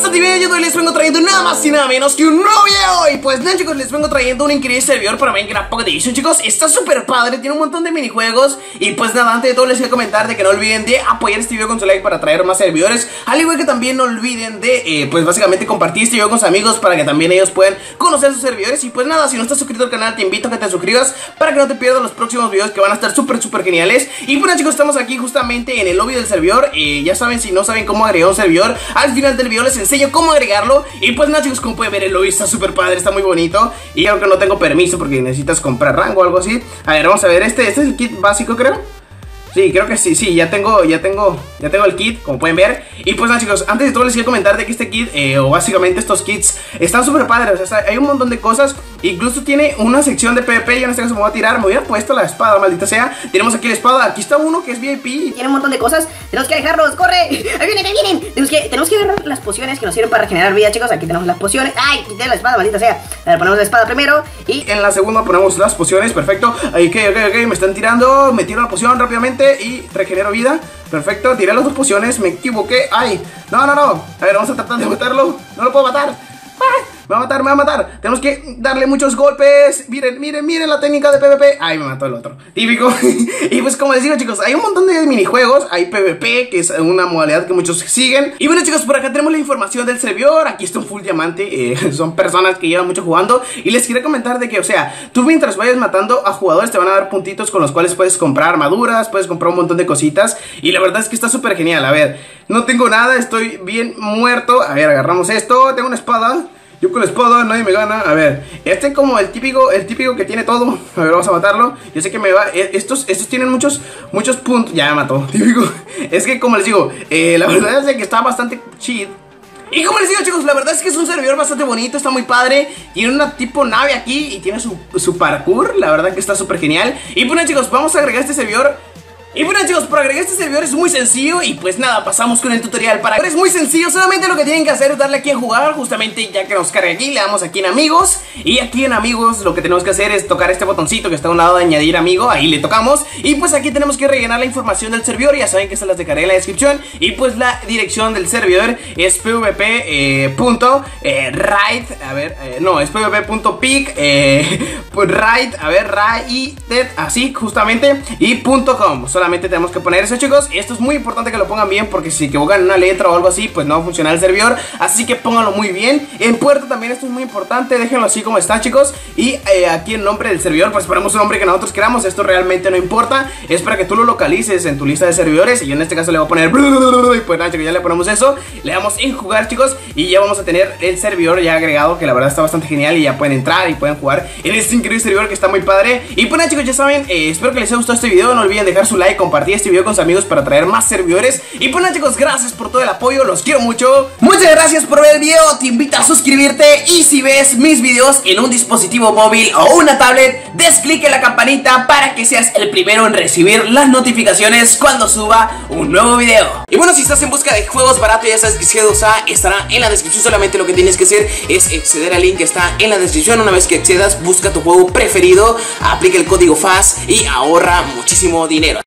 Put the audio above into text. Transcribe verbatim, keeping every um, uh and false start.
bastante bien, yo les vengo trayendo nada más y nada menos que un nuevo video. Y pues nada, chicos, les vengo trayendo un increíble servidor para Minecraft Pocket Edition. Chicos, está súper padre, tiene un montón de minijuegos. Y pues nada, antes de todo les quiero comentar de que no olviden de apoyar este video con su like para traer más servidores. Al igual que también no olviden de, eh, pues básicamente compartir este video con sus amigos para que también ellos puedan conocer sus servidores. Y pues nada, si no estás suscrito al canal, te invito a que te suscribas para que no te pierdas los próximos videos que van a estar súper, súper geniales. Y bueno, chicos, estamos aquí justamente en el lobby del servidor. eh, Ya saben, si no saben cómo agregar un servidor, al final del video les enseño cómo agregarlo. Y pues nada, chicos, como pueden ver, el lobby está súper padre, está muy bonito. Y aunque no tengo permiso porque necesitas comprar rango o algo así. A ver, vamos a ver, este, este es el kit básico, creo. Sí, creo que sí, sí, ya tengo, ya tengo, ya tengo el kit, como pueden ver. Y pues nada, chicos, antes de todo les quiero comentar de que este kit, eh, o básicamente estos kits, están súper padres. O sea, hay un montón de cosas. Incluso tiene una sección de PvP. Yo en este caso me voy a tirar, me hubiera puesto la espada, maldita sea. Tenemos aquí la espada, aquí está uno que es V I P. Tiene un montón de cosas, tenemos que dejarlos, corre. Ahí vienen, ahí vienen. Tenemos que, tenemos que agarrar las pociones que nos sirven para regenerar vida, chicos. Aquí tenemos las pociones. Ay, quité la espada, maldita sea. A ver, ponemos la espada primero y en la segunda ponemos las pociones, perfecto. Ahí, ok, ok, ok, me están tirando. Me tiro la poción rápidamente y regenero vida. Perfecto, tiré las dos pociones, me equivoqué. Ay, no, no, no. A ver, vamos a tratar de matarlo. No lo puedo matar. Ay, me va a matar, me va a matar. Tenemos que darle muchos golpes. Miren, miren, miren la técnica de PvP. Ay, me mató el otro, típico. Y pues como les digo, chicos, hay un montón de minijuegos. Hay PvP, que es una modalidad que muchos siguen. Y bueno, chicos, por acá tenemos la información del servidor. Aquí está un full diamante, eh, son personas que llevan mucho jugando. Y les quiero comentar de que, o sea, tú mientras vayas matando a jugadores te van a dar puntitos con los cuales puedes comprar armaduras, puedes comprar un montón de cositas. Y la verdad es que está súper genial. A ver, no tengo nada, estoy bien muerto. A ver, agarramos esto, tengo una espada. Yo con la espada, nadie me gana. A ver, este como el típico, el típico que tiene todo. A ver, vamos a matarlo. Yo sé que me va, estos, estos tienen muchos, muchos puntos. Ya me mató, típico. Es que como les digo, eh, la verdad es que está bastante chido. Y como les digo, chicos, la verdad es que es un servidor bastante bonito, está muy padre. Tiene una tipo nave aquí y tiene su, su parkour. La verdad que está súper genial. Y bueno, chicos, vamos a agregar este servidor. Y bueno, chicos, para agregar este servidor es muy sencillo. Y pues nada, pasamos con el tutorial. Para es muy sencillo, solamente lo que tienen que hacer es darle aquí en jugar. Justamente ya que nos cargue aquí, le damos aquí en amigos. Y aquí en amigos lo que tenemos que hacer es tocar este botoncito que está a un lado de añadir amigo. Ahí le tocamos. Y pues aquí tenemos que rellenar la información del servidor. Ya saben que se las dejaré en la descripción. Y pues la dirección del servidor es pvp eh, punto, eh, right. A ver, eh, no, es pvp punto pic eh, pues right, a ver, rated, así justamente. Y punto com. Solamente tenemos que poner eso, chicos. Esto es muy importante que lo pongan bien, porque si se equivocan en una letra o algo así, pues no va a funcionar el servidor. Así que pónganlo muy bien. En puerta también esto es muy importante. Déjenlo así como está, chicos. Y eh, aquí el nombre del servidor, pues ponemos un nombre que nosotros queramos. Esto realmente no importa. Es para que tú lo localices en tu lista de servidores. Y yo en este caso le voy a poner y pues nada, chicos, ya le ponemos eso. Le damos en jugar, chicos. Y ya vamos a tener el servidor ya agregado, que la verdad está bastante genial. Y ya pueden entrar y pueden jugar en este increíble servidor que está muy padre. Y pues nada, chicos, ya saben, eh, espero que les haya gustado este video. No olviden dejar su like, compartir este video con sus amigos para traer más servidores. Y pues nada, chicos, gracias por todo el apoyo, los quiero mucho. Muchas gracias por ver el video, te invito a suscribirte. Y si ves mis videos en un dispositivo móvil o una tablet, des clic en la campanita para que seas el primero en recibir las notificaciones cuando suba un nuevo video. Y bueno, si estás en busca de juegos baratos, ya sabes que G dos A estará en la descripción. Solamente lo que tienes que hacer es acceder al link que está en la descripción. Una vez que accedas, busca tu juego preferido, aplica el código F A S y ahorra muchísimo dinero.